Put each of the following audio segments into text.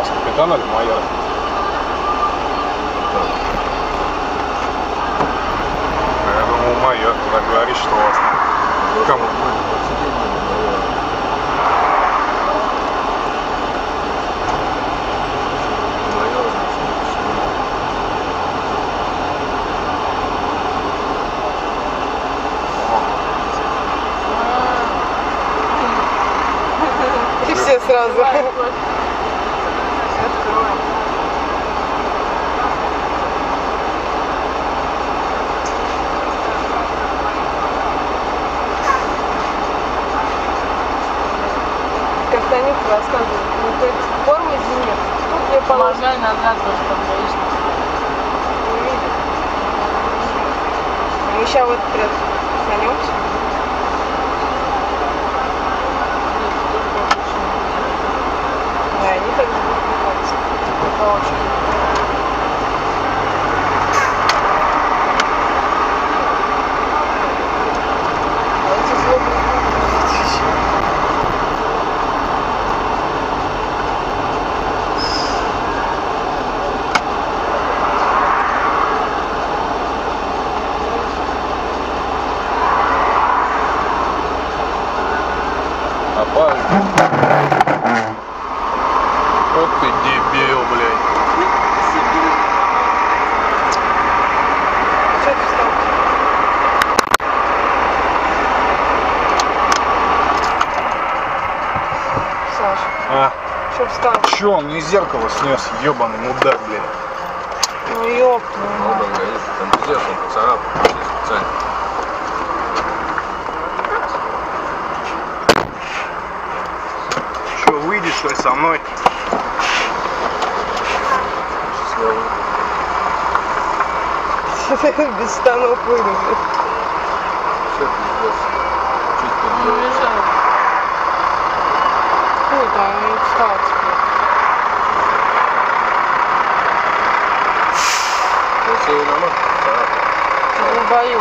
вас, капитан или майор? Я думал, майор, когда говоришь, что у вас кому? И все сразу. Как-то они рассказывают, ну то есть формы нет. Тут мне положили назад, тоже там гаишник. Не видит. Мы сейчас вот прям снемся. Да, они так же будут пытаться. Это очень. А эти злобные Вот ты дебил, блядь. Что ты встал? Саша. А? Что встал? Чё, он мне зеркало снес, ебаный мудак, блядь. Ну ёпта. Там зеркало поцарапал специально. Чё, выйдешь, что ли, со мной? Без штанов выйду. Все, пиздец. Чуть Не подъехал. лежал. Ой, да, он встал теперь. Если его на мат, царапал. Не бою.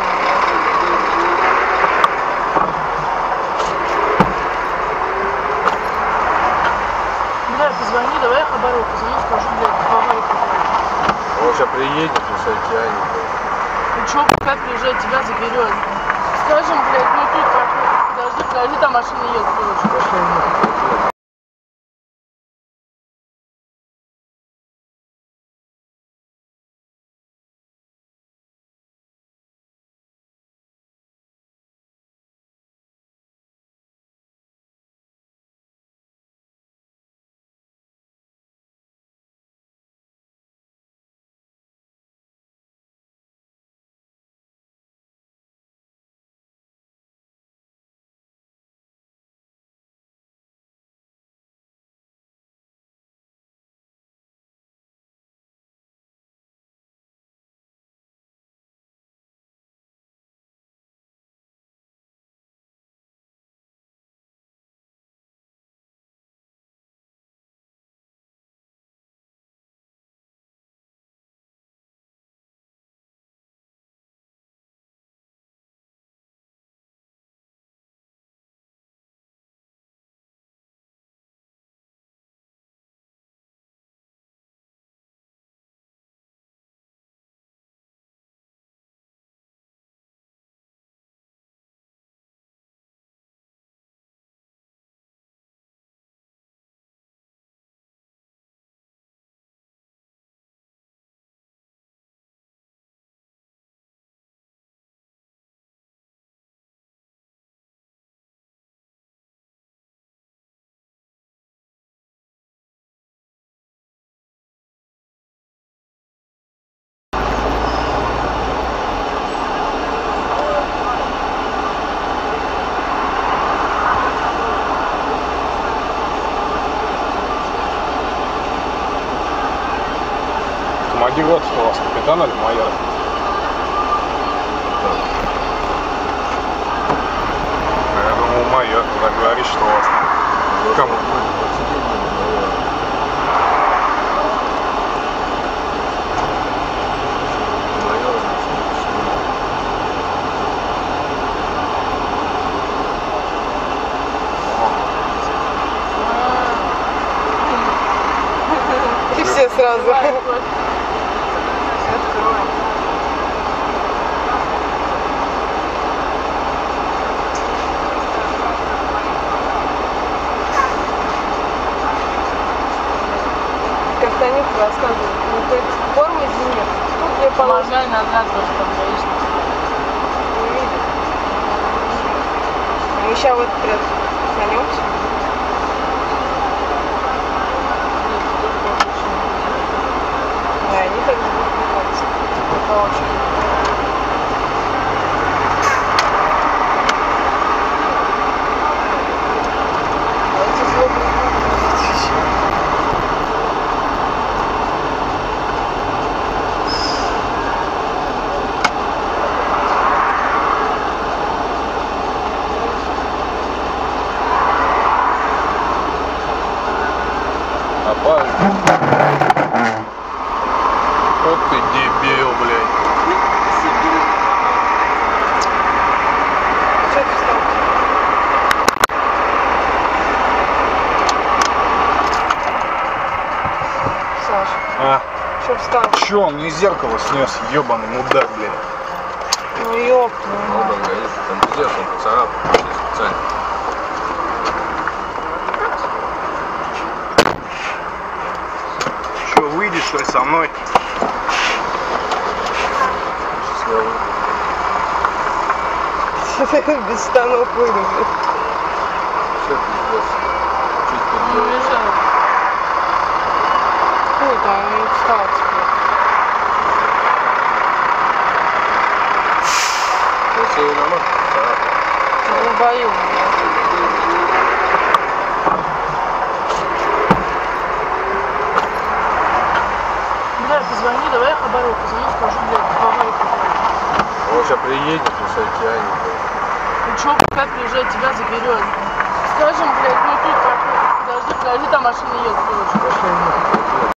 Да, позвони, давай я Хабару позвоню, скажу, блядь, Хабару позвоню. Он сейчас приедет, и все тянет. Ну чё, пускай приезжает, тебя заберет. Скажем, блядь, ну тут как, подожди, там машина едет, короче. Командир роты, что у вас, капитан или майор? Я думал, майор, когда говоришь, что у вас кому? сразу. Открывай. Как-то они рассказывают. Ну, хоть формы зимних. Ну, где положено. Помогай назад тоже там гаишник. Не видно. Мы сейчас вот прихнемся. Да, они так же будут пытаться. Это очень. А эти злобные будут еще. Опали. Вот ты дебил, блядь. Что ты встал? Саша, А, что встал? чё, он мне зеркало снес, ебаный мудак, блядь. Ну ёб твою Оба, мать. видишь, там пиздец, он поцарапал. Вообще специально. Чё, выйдешь, что ли, со мной? Сейчас я выйду. Без штанов выйду, блядь. Все, пиздец. Чуть Не подъел. уезжай. Хуй там, не встал теперь. Если и нормально, поцарапал. В бою, блядь. Да, позвони, давай я Хабару позвоню, скажу, блядь, Хабару позвоню. Он сейчас приедет, и все океане. Ну чё, пускай приезжает, тебя заберет. Скажем, блядь, ну тут как, подожди, там машина едет, короче. Пошли,